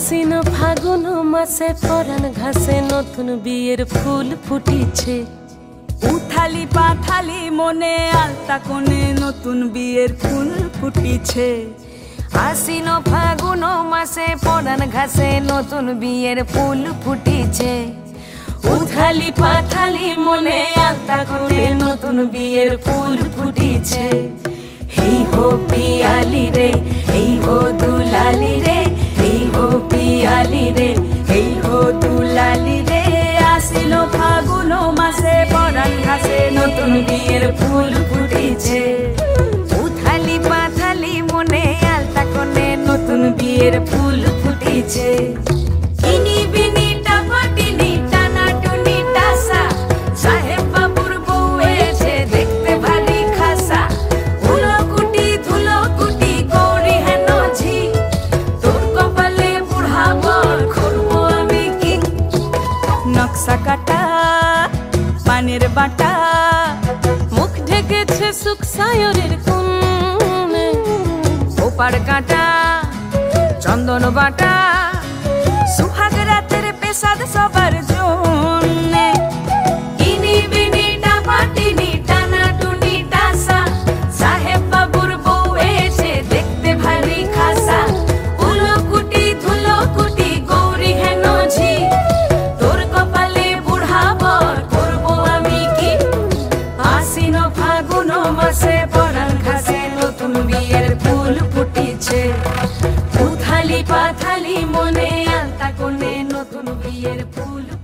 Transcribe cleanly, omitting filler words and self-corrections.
আশ্বিন ফাগুন মাসে পরাণ ঘাসে নতুন বিয়ের ফুল ফুটিছে। উথালি পাথালি মনে আলতা কোণে নতুন বিয়ের ফুল ফুটিছে। আশ্বিন ফাগুন মাসে পরাণ ঘাসে নতুন বিয়ের ফুল ফুটিছে। উথালি পাথালি মনে আলতা কোণে নতুন বিয়ের ফুল ফুটিছে। হেই হো পিয়ালি রে, হেই হো দুলালি রে, হেই হো পিয়ালি রে, হেই হো দুলালি রে। আশ্বিন ফাগুন মাসে পরাণ ঘাসে নতুন বিয়ের ফুল ফুটিছে। উথালি পাথালি মনে আলতা কোণে নতুন বিয়ের ফুল ফুটিছে। ইনি বিনি টাপাটিনি টানা টুনি টাসা, সাহেব বাবুর বউ এসে দেখতে ভারী খাসা। ধুলো কুটি গৌরী হেন ঝি, তোর কপালে বুড়া বর করবো আমি কি। নকশা কাটা পানের বাটা, মুখ ঢেকেছে সুখ সায়রের কোণে। ওপার কাটা চন্দন বাটা, সুহাগ রাতের পেশাদ সবার জন্যে। ইনি বিনি টাপাটিনি টানা টুনি টাসা, সাহেব বাবুর বউ এসে দেখতে ভারী খাসা। ধুলো কুটি গৌরী হেন ঝি, তোর কপালে বুড়া বর করবো আমি কি। আশ্বিন ফাগুন মাসে পরাণ ঘাসে নতুন বিয়ের ফুল ফুটিছে। উথালি পাথালি মনে আলতা কোণে নতুন বিয়ের ফুল